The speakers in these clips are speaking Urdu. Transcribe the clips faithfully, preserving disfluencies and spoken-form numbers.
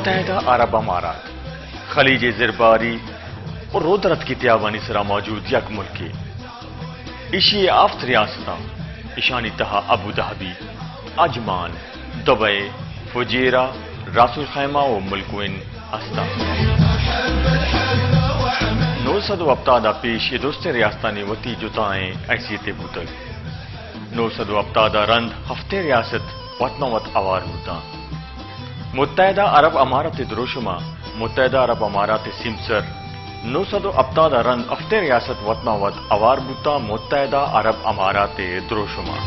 متحدہ عرب امارات خلیج زرباری اور رودرت کی تیابانی سرا موجود یک ملکی ایشی آفت ریاستاں ایشانی تہا Abu Dhabi, Ajman, Dubai, Fujairah, Ras al Khaimah و ملکوین ہستا نو سدو ابتادا پیش یہ دوست ریاستانی وتی جتائیں ایسی تے بوتل نو سدو ابتادا رند ہفتے ریاست وطن وط اوار ہوتا متحدہ عرب امارات دروشما متحدہ عرب امارات سمسر نو سدو ابتادا رند ہفتے ریاست وطن وط اوار بوتا متحدہ عرب امارات دروشما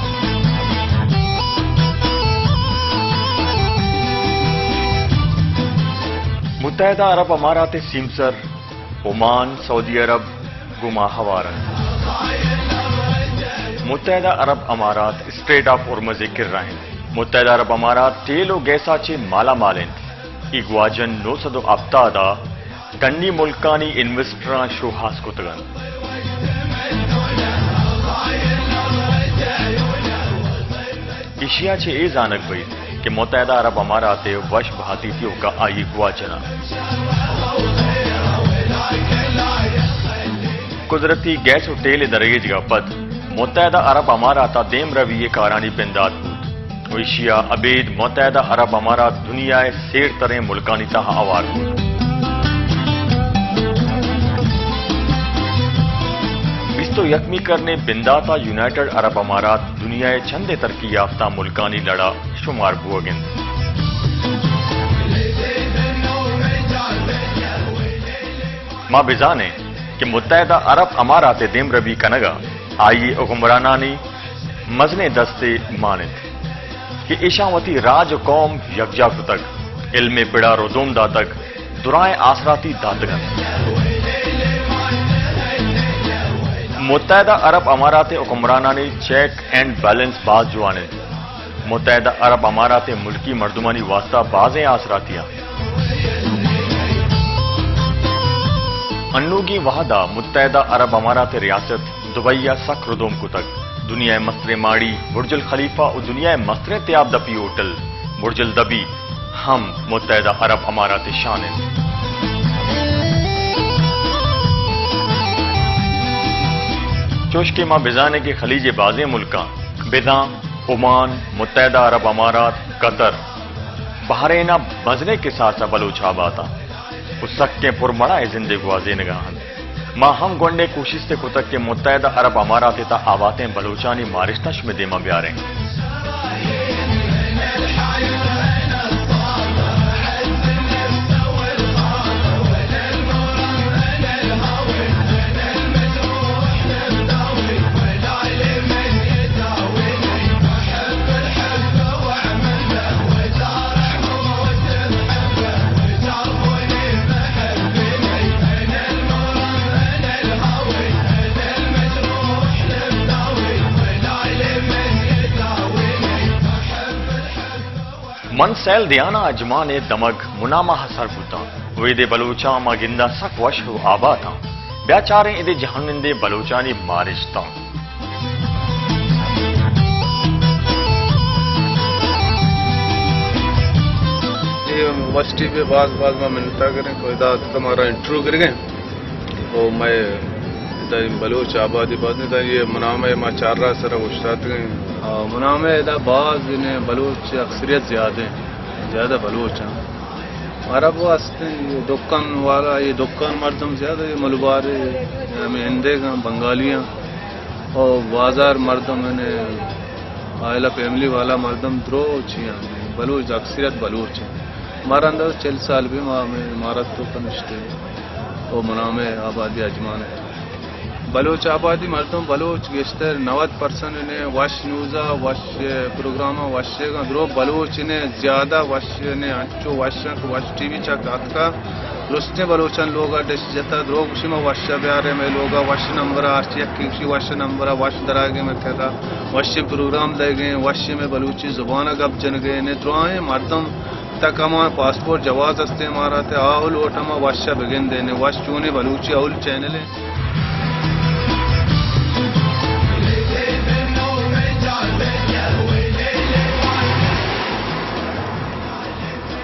متحدہ عرب امارات سمسر عمان، سعودی عرب، گما ہوارن متحدہ عرب امارات اسٹریٹ آف ہرمز کر رہے ہیں متحدہ عرب امارات تیل و گیسا چے مالا مالن ایگواجن نو سدو ابتادا گنی ملکانی انویسٹران شو ہاس کتگن ایشیا چے ای زانک بھئی کہ متحدہ عرب امارات وش بہاتیتیوں کا آئی گواجنا قدرتی گیس و تیل دریج کا پد متحدہ عرب امارات دیم روی کارانی پنداد بود ایشیا ابید متحدہ عرب امارات دنیا سیر تریں ملکانی تہا آوار بود بیستو یکمی کرنے بنداتا یونائٹڈ عرب امارات دنیا چندے ترقی یافتہ ملکانی لڑا شمار بوگن ماں بزانے کہ متحدہ عرب امارات دیم ربی کنگا آئی حکمرانانی مزنے دستے مانند کہ ایشاوتی راج قوم یکجا تک علم پڑا رزوم دا تک درائیں آسراتی دادگن متحدہ عرب امارات حکمرانانی چیک اینڈ بیلنس باز جوانند متحدہ عرب امارات ملکی مردمانی واسطہ بازیں آسراتیاں انوگی وحدہ متحدہ عرب امارات ریاست دبئی سکھ ردوم کو تک دنیا مصر ماڑی برج الخلیفہ اور دنیا مصر تیاب دپی ہوٹل برج الدبی ہم متحدہ عرب امارات شانند چوشکے ماں بزانے کے خلیج بازیں ملکاں بزاں عمان، متحدہ عرب امارات، قطر بحرینہ مزنے کے ساتھ بلوچ آباتا اس سکے پر مڑا زندگی گوازے نگاہن ماں ہم گونڈے کوشش سے کتک کے متحدہ عرب امارات تا آواتیں بلوچانی مارشتش میں دیما بیاریں من سیل دیانا اجمان دمگ منامہ حسر بوتا ویدے بلوچاں ما گندہ سک وش و آباتا بیاچاریں ادے جہنندے بلوچانی مارشتا یہ وسٹی پہ بعض بعض میں ملتا کریں کوئی دا تمہارا انٹرو کر گئے تو میں بلوچ آبادی بعد میں یہ منامہ ما چار رہا سر گشتات گئے منامہ دا بعض انہیں بلوچ اکثریت زیادہ ہیں زیادہ بلوچ ہیں عرب واسطے یہ دکان والا یہ دکان مردم زیادہ یہ ملبار ہمیں ہندے کا بنگالیاں اور بازار مردم انہیں آئلہ فیملی والا مردم درو چھیاں بلوچ اکثریت بلوچ ہیں ہمارا اندر چل سال بھی عمارت تو کنشتے وہ منامہ آبادی اجمان ہے بلوچ آبادی مردم بلوچ گشتر نوت پرسن انہیں وش نوزا وش پروگرامہ وشے کا درو بلوچ انہیں زیادہ وش انہیں انچو وشن وش ٹی وی چک آکا رستے بلوچن لوگا ڈش جتا درو کشی میں وش بیارے میں لوگا وش نمبر آرچی اکی کشی وش نمبر وش دراغے میں کہتا وش پروگرام دے گئے وش میں بلوچی زبانہ گپ جن گئے انہیں دروائیں مردم تک ہمارا پاسپورٹ جواز ہستے ہمارا تھے آہل اوٹما وش بگن دینے وش چونے بلوچی اول چینل ہے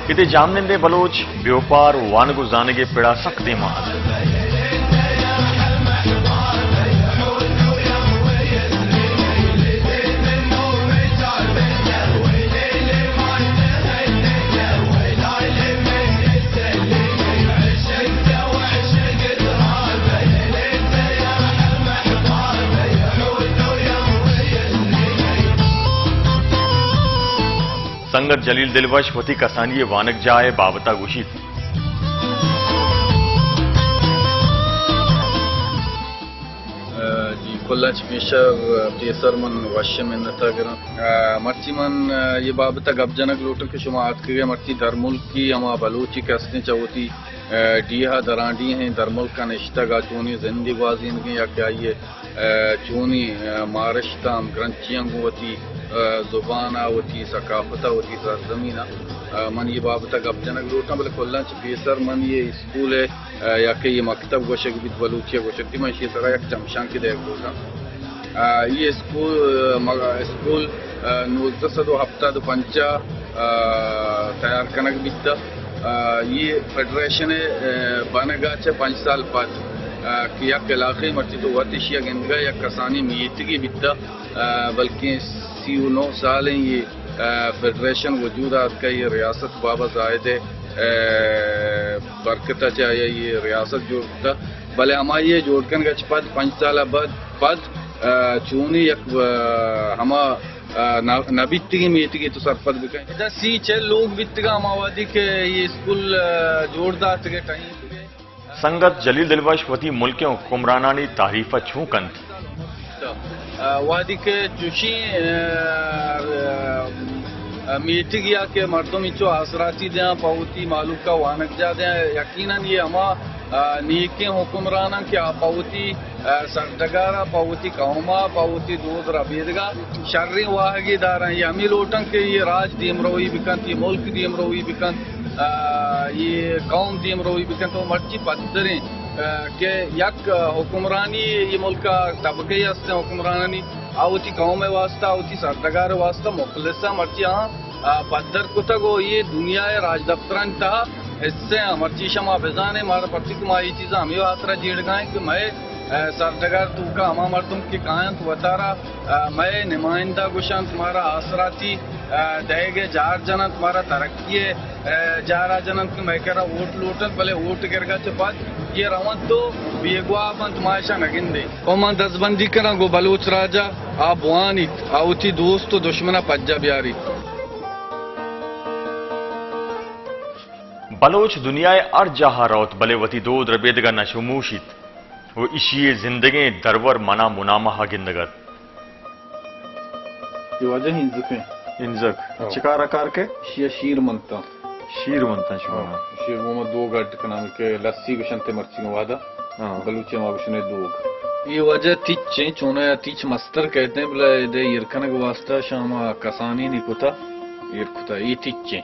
इते जामनिंदे बलोच व्योपार वानगु जानगे पिड़ा सकदे महाल संगत जलील दिलवश वती कसानी वानक जाए बाबता गुशीत जी कुल्लाच पेशर पेसर मन वश्य में नता करा मर्ची मन ये बाबता गबजनक लोटन के शुमा आत के मर्ची दरमुल की हमा बलूची कसने चाहती डीहा दरांडी हैं दरमुल का निश्ता गा चूनी जिंदगी बाजी इनके या क्या ये चूनी मारश्ताम ग्रंथियां होती जुबाना होती सकाफता होती सरजमीना मन ये बाबता गबजनक लोटना बल्कि कोल्लाच पेसर मन ये स्कूल है या कि ये मकतब गोशक बिद बलूचिया गोशक दी मैं सरा एक चमशान की देख बोलना ये स्कूल स्कूल नौजद सदो हफ्ता दो पंचा तैयार कनक बिद्दा ये फेडरेशन बनगा चे पाँच साल बाद कि या इलाके मर्ची तो वतिशिया गिंदगा या कसानी मीतगी बिद्दा बल्कि सी नौ साल हैं ये फेडरेशन वजूद का ये रियासत बाबा जायद बरकता चाहिए ये रियासत जोड़ता भले हमारे ये जोड़कन गच पद पाँच साल बाद पद चूनी एक हमा नबित्ती मीतगी तो सरपद भी कहें इधर सी छह लोग बित्तगा हमावादी के ये स्कूल जोड़दार के टाइम संगत जलील दिलवश वती मुल्क हुक्मरानानी तारीफ छू कंत वादी के चुशी मीटिंग या के मर्दों इचो आसराती दें पावती मालूम का वानक जा दें यकीनन ये हमा नीके हुक्मराना के पावती सरदगारा पावती कौमा पावती दूध रबीदगा शर्री वाहगी दारा ये अमी लोटन के ये राज दीमरोई बिकंत ये मुल्क दीमरोई बिकंत ये कौम दीमरोई बिकंत वो मर्ची पद्धरें के यक हुक्मरानी ये मुल्क तबके हस्ते हुक्मरानी आवती कौम वास्ता आवती सरदगार वास्ता मुखलिसा मर्ची हाँ पद्धर कुतक वो ये दुनिया राज दफ्तरान था इससे मर्ची शमा बेजाने मारा पति की मारी चीज़ हमें वातरा जीड़ गाएं कि मैं सरदगार तू का हमा मर्दम के कायन तू बतारा मैं नुमाइंदा गुशान तुम्हारा आसराती दहेगे जार जनन तुम्हारा तरक्की जारा जनन की मैं कह रहा वोट लूटन भले वोट करगा के बाद ये रवन तो बेगवा बन तुम्हारा नगिंदे कौमा दसबंदी करा गो बलूच राजा आप वानित आवती दोस्त तो दुश्मना पज्जा बिहारी बलोच दुनियाए अर जहा रौत बले वती दो द्रबेदगा नशुमूशित वो इशिये जिंदगी दरवर मना मुनामा गिंदगत ये वजह हिंजके इंजक चिकार आकार के शिया शीर मनता शीर मनता शुमा शीर वो में दो गट का नाम के लस्सी गुशनते मर्ची वादा बलूचे माबुशने दो ये वजह तीचे चोने तीच मस्तर कहते हैं बोले दे यरखन के वास्ता शामा कसानी निकुता यरकुता ये तीचे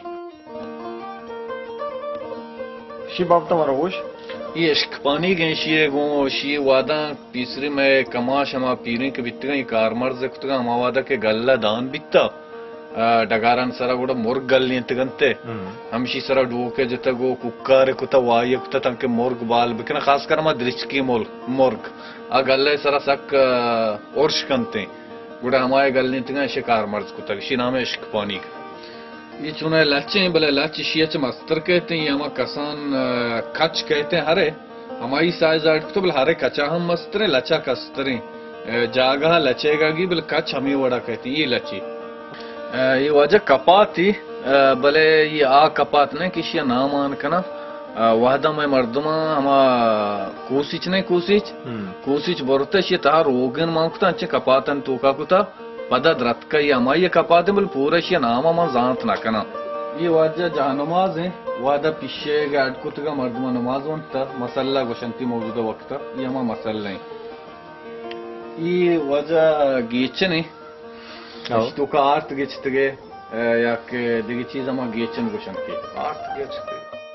शी बाप तुम्हारा होश ये इश्क पानी गए शीए गो शी वादा तीसरी में कमा शमा पीरे के बित्तगा ये कारमर जख्तगा हमा वादा के गल्ला दान बित्ता डगारन सरा गुड़ा मुर्ग गल नियंतगंते हम शी सरा डोके जता गो कुक्कार कुता वाय कुता तंके मुर्ग बाल बिकना खास कर मा दृष्ट की मोल मुर्ग आ गल्ले सरा सक और्श कंते गुड़ा हमारे गल नियंतगा शिकार मर्ज कुता शी नाम है इश्क पानी ये चुना लच्चे भले लच शियच मस्तर कहते हैं ये हम कसान कच कहते हैं हरे हमारी साइज आर्ट तो भले हरे कचा हम मस्तरे लचा कस्तरे जागा लचेगा की भले कच हमें वड़ा कहते हैं ये लची ये वजह कपात थी भले ये आ कपात ने किसी नाम आन कना वादा में मर्दमा हमा कोशिश नहीं कोशिश कोशिश बोलते ये तार रोगन मांगता अच्छे कपातन तो का कुता पदा द्रत का ये हमारे कपाते बोल पूरा ये नाम हम जानत ना कना ये वजह जहाँ नमाज है वादा पिछे गाड़ कुत का मर्दमा नमाज वंता मसल्ला गुशंती मौजूदा वक्त ये हमारा मसल्ला है ये वजह गीचन है तो का आर्थ गेचते या के दिगी चीज हम गेचन गुशन की आर्थ गेचते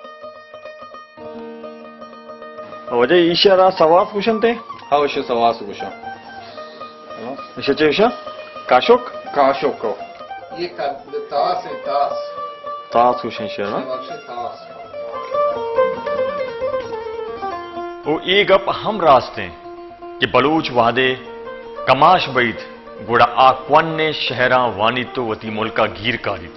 वजह ईशारा सवास गुशन थे हाँ वैसे सवास गुशन इसे चेशा काशोक काशोक को ये तास है तास تاس کوشن شیرا وہ ایک گپ ہم راستے کہ بلوچ وادے کماش بیت گوڑا آکوان نے شہراں وانی تو وتی ملکا گیر کاریت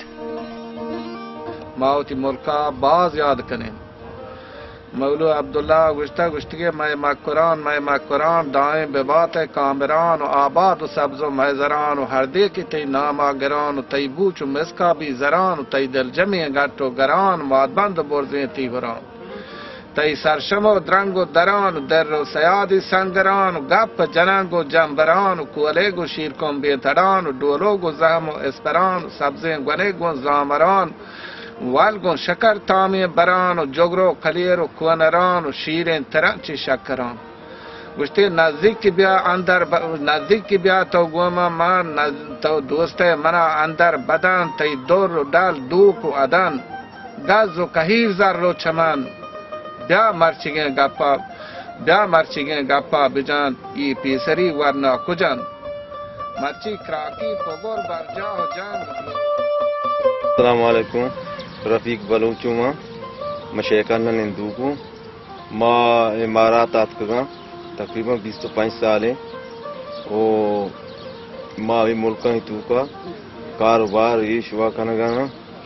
ماوتی ملکا باز یاد کریں مولو عبداللہ گشتہ گشتگی میں ما قرآن میں ما قرآن دائیں بے بات کامران و آباد و سبز و محضران و ہر دے کی تی ناما گران و تی بوچ و مسکا بھی زران و تی دل جمعی گٹ و گران واد بند بورزیں تی بران تی سرشم و درنگ و دران و در و سیادی سنگران و گپ جننگ و جنبران و کولیگ و شیرکن بیتران و ڈولوگ و زہم و اسپران و سبزیں گنگ و زامران والگون شکر تامی بران و جگرو کلیر و کوانران و شیرین ترنچی شکران گوشتی نزدیک کی بیا اندر ب... نزدیک کی بیا تو گوما ما نز... تو دوست منا اندر بدن تی دور و ڈال دوک و ادن گز و کهیر زر و چمن بیا مرچگیں گپا بیا مرچگیں گپا بجان ای پیسری ورنا کجن مرچی کراکی پگور برجا و جان. السلام علیکم رفیق بلوچوں ماں مشیکا نندوکوں ماں امارات آتکگاں تقریباً بیس تو پانچ سال ہیں اور ماں بھی ملکہ ہی تو کا کاروبار یہ شوا کنگانا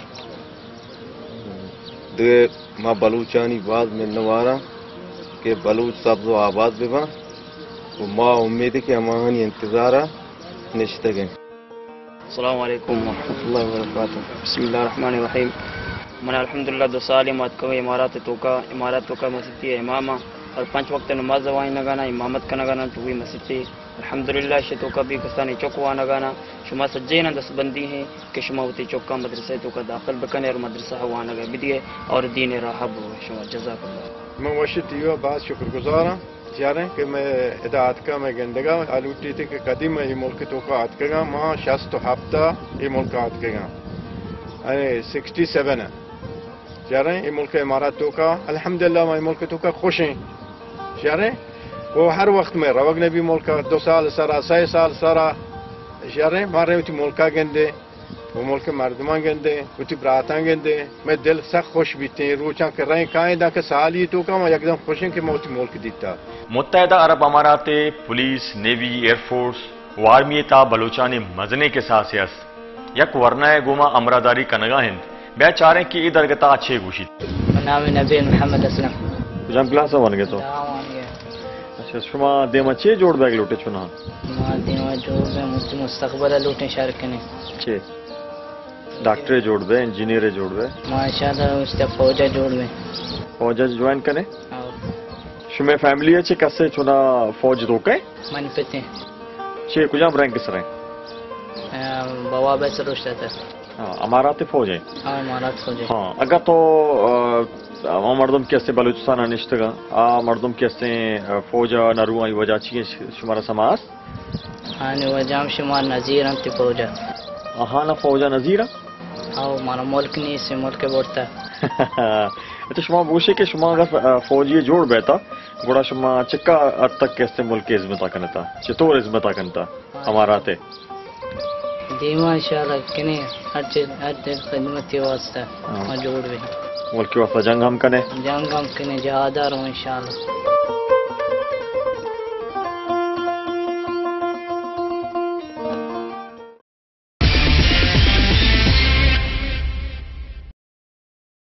دے ماں بلوچانی بعد میں نوارا کہ بلوچ سبز و آباد بھی با تو ماں امید ہے کہ ہمانی انتظارہ نشتے گئے. السلام علیکم ورحمۃ اللہ وبرکاتہ. بسم اللہ الرحمن الرحیم. من الحمدللہ دو سال امامت کو امارات تو کا امارات تو کا مسجد امامہ اور پانچ وقت نماز وائیں نگانا امامت کا نگانا تو بھی مسجد الحمدللہ شتو کا بھی کستانی چوکوا نگانا شما سجین دس بندی ہیں کہ شما ہوتی چوکا مدرسہ تو کا داخل بکنے اور مدرسہ ہوا نگا بدیے اور دین راہب ہو شما جزاک اللہ. میں وشت یہ بات شکر گزار ہوں چاریں کہ میں اداعت کا میں گندگا آلوٹی تھی کہ قدیم یہ ملک تو کا آت گا ماں شست ہفتہ یہ ملک آت گا سکسٹی سیون ہے چاریں یہ ملک امارات تو کا الحمدللہ میں ملک تو کا خوش ہیں چاریں وہ ہر وقت میں روگ نے بھی ملک دو سال سارا سی سال سارا چاریں مارے ہوتی ملکہ گندے وہ ملک مردمان گندے ہوتی براتاں گندے میں دل سخت خوش بیتے ہیں روچاں کر رہے ہیں کائیں دا کہ سالی تو کا میں ایک خوش ہیں کہ میں ہوتی ملک دیتا. متحدہ عرب امارات پولیس نیوی ایئر فورس و آرمی تا بلوچانی مزنے کے ساتھ یس یک ورنہ گوما امراداری کنگا ہند بیا چاریں کہ ادھر گتا اچھے گوشی. نام نبی محمد اسلم جام کلاس بن گئے تو اچھا شما دیما چے جوڑ بیگ لوٹے چنا ما دیما جوڑ بے مستقبل لوٹے شارکنے چے ڈاکٹر جوڑ بے انجینئر جوڑ بے ماشاءاللہ اس فوجا جوڑ بے فوجا جوائن کرے شما فیملی ہے چے کسے چنا فوج تو کے من پتے چے کجام رینک سرے بوا بے سروشتا تھا ہاں امارات فوج ہے ہاں امارات فوج ہے ہاں اگر تو آ مردم کیسے بلوچستان نشتگا آ مردم کیسے فوجا نرو آئی وجہ چیئے شمارا سماس آنی وجام شمار نظیر انتی فوجا ہاں نا فوجا نظیرہ آو مانا ملک نہیں سے ملک بورتا اچھا شما بوشے کہ شما اگر فوجی جوڑ بیتا گوڑا شما چکا اد تک کیسے ملک عزمتا کنتا چطور عزمتا کنتا اماراتے دیما انشاءاللہ کنے ہر چیز ہر چیز خدمتی واسطہ میں جوڑ بھی ملکی واسطہ جنگ ہم کنے جنگ ہم کنے جہادار ہوں انشاءاللہ.